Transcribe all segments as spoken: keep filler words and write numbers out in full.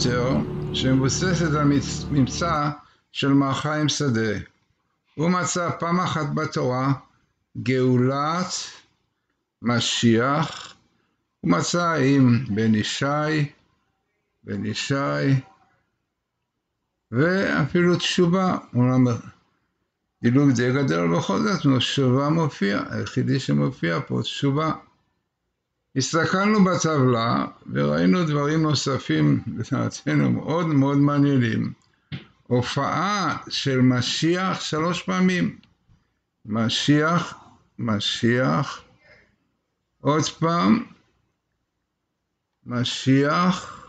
ביותר, שמבוססת על ממצא של מר חיים שדה. הוא מצא פעם אחת בתורה גאולת משיח, הוא מצא עם בן ישי, בן ישי, ואפילו תשובה, אומנם דילוג די גדול בכל זאת, תשובה מופיע, היחידי שמופיע פה תשובה. הסתכלנו בטבלה וראינו דברים נוספים לדעתנו מאוד מאוד מעניינים. הופעה של משיח שלוש פעמים. משיח, משיח, עוד פעם, משיח,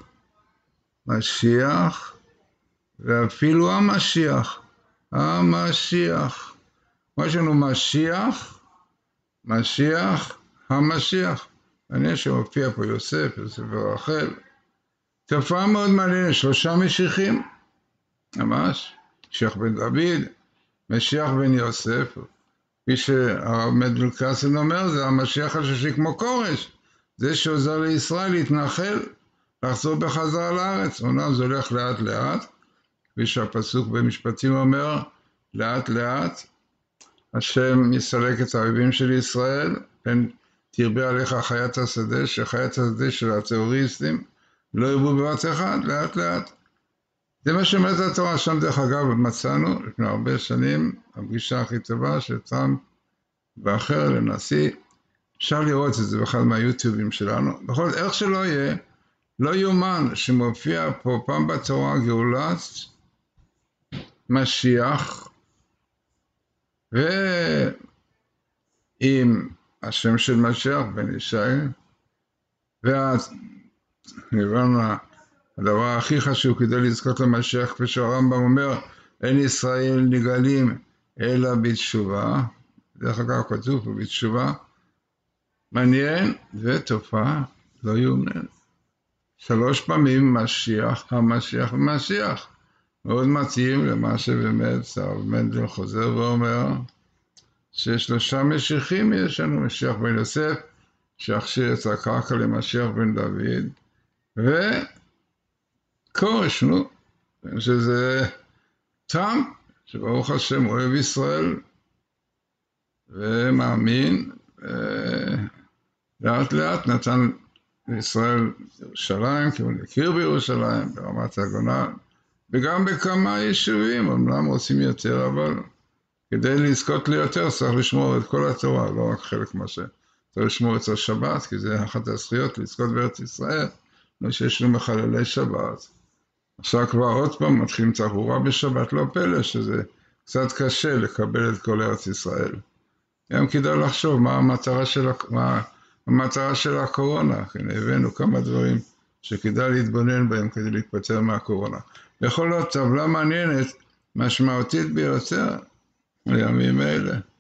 משיח, ואפילו המשיח, המשיח. יש לנו משיח, משיח, המשיח. מעניין שמופיע פה יוסף, יוסף ורחל. תופעה מאוד מעניינת, שלושה משיחים, ממש, משיח בן דוד, משיח בן יוסף, כפי שהרב מדל קסן אומר, זה המשיח השלישי כמו כורש, זה שעוזר לישראל להתנחל, לחזור בחזרה לארץ. אומנם זה הולך לאט לאט, כפי שהפסוק במשפטים אומר, לאט לאט, השם יסלק את האויבים של ישראל, פן תרבה עליך חיית השדה, שחיית השדה של הטרוריסטים לא ירבו בבת אחד, לאט לאט. זה מה שאומרת התורה. שם דרך אגב מצאנו לפני הרבה שנים, הפגישה הכי טובה של טראמפ ואחר לנשיא, אפשר לראות את זה באחד מהיוטיובים שלנו. בכל זאת, איך שלא יהיה, לא יומן שמופיע פה פעם בתורה גאולת משיח, ועם השם של משיח בן ישי, והבנו הדבר הכי חשוב כדי לזכות למשיח, כפי שהרמב"ם אומר, אין ישראל נגאלים אלא בתשובה. דרך אגב כתוב פה בתשובה, מעניין, ותופעה לא יאומן. שלוש פעמים משיח, המשיח ומשיח. מאוד מתאים למה שבאמת הרב מנדל חוזר ואומר, ששלושה משיחים יש לנו, משיח בן יוסף, שהכשיר את הקרקע למשיח בן דוד, וכורש, נו, שזה טראמפ, שברוך השם אוהב ישראל, ומאמין, לאט לאט נתן לישראל ירושלים, כי הוא הכיר בירושלים, ברמת הגולן, וגם בכמה יישובים, אמנם רוצים יותר, אבל כדי לזכות ליותר צריך לשמור את כל התורה, לא רק חלק מה ש... צריך לשמור את השבת, כי זה אחת הזכויות לזכות בארץ ישראל, לא שיש לנו מחללי שבת. עכשיו כבר עוד פעם מתחילים תחבורה בשבת, לא פלא שזה קצת קשה לקבל את כל ארץ ישראל. גם כדאי לחשוב מה המטרה של, מה המטרה של הקורונה, כי הבאנו כמה דברים שכדאי להתבונן בהם כדי להתפטר מהקורונה. בכל זאת, טבלה מעניינת, משמעותית ביותר, לימים אלה.